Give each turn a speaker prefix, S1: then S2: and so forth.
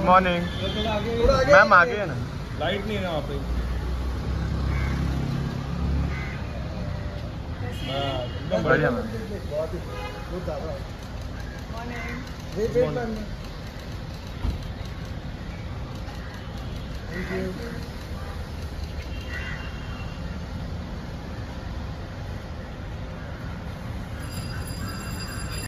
S1: Morning ma'am, आगे है ना,
S2: लाइट नहीं है ना वहाँ पे।
S1: बढ़िया मैम।
S3: Thank you.